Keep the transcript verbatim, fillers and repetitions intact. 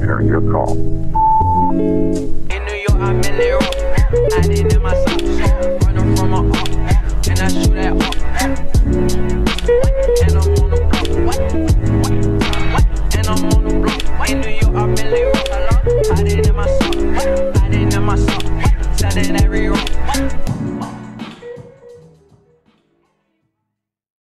return your call. In New York, I'm in Little Rock. I didn't in my